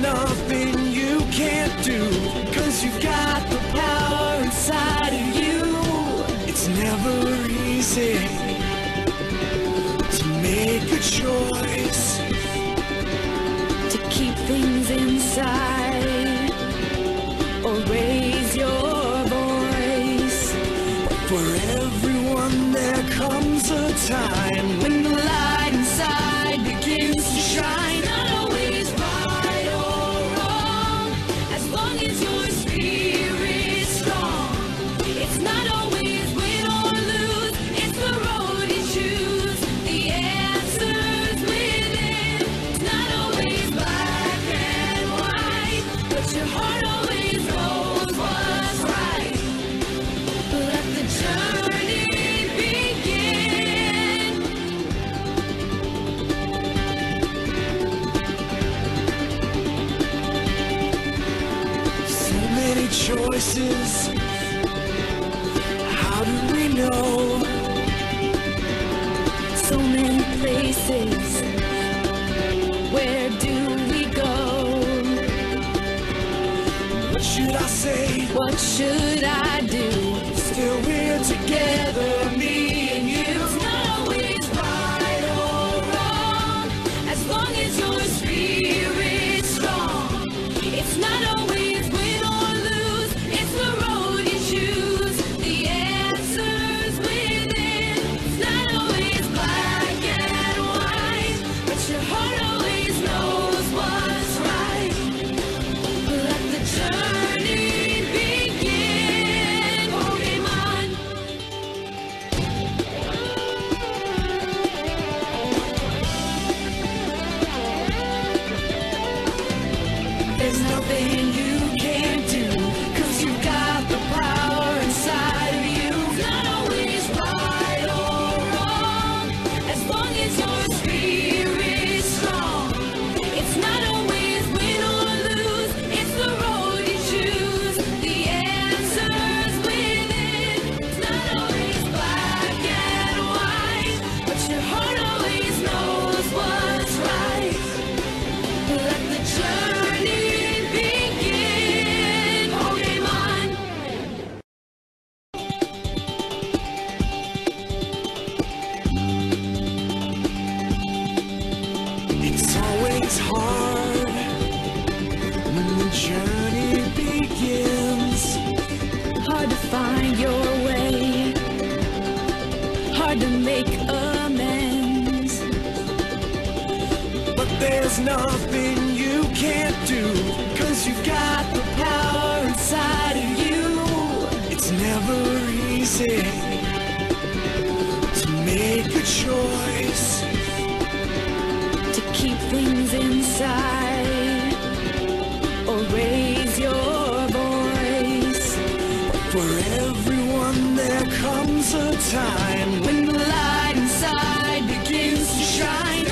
nothing you can't do, 'cause you've got the power inside of you. It's never easy to make a choice, to keep things inside or raise your voice. For everyone there comes a time when the light inside begins to shine. Not always right or wrong, as long as your spirit's strong. It's not always win or lose, it's the road you choose. The answer's within. It's not always black and white, but your heart always knows what's right. Let the journey begin. So many choices, how do we know? So many places, where do we go? What should I say? What should I do? Still we're together, me and you. It's not always right or wrong, as long as your spirit's strong. It's not always win or lose, it's the road you choose. The answer's within. It's not always black and white, but your heart always knows what's right. Let the journey begin. Pokemon. There's nothing you can't do, 'cause you've got the power inside of you. It's not always right or wrong, as long as your spirit's strong. It's not always win or lose, it's the road you choose. The answer's within. It's not always black and white, but your heart always knows what's right. Let the journey begin. Pokemon. It's always hard when the journey begins. Hard to find your way, hard to make amends. But there's nothing you can't do, 'cause you've got the power inside of you. It's never easy to make a choice, To keep things inside or raise your voice. for everyone there comes a time when the light inside begins to shine.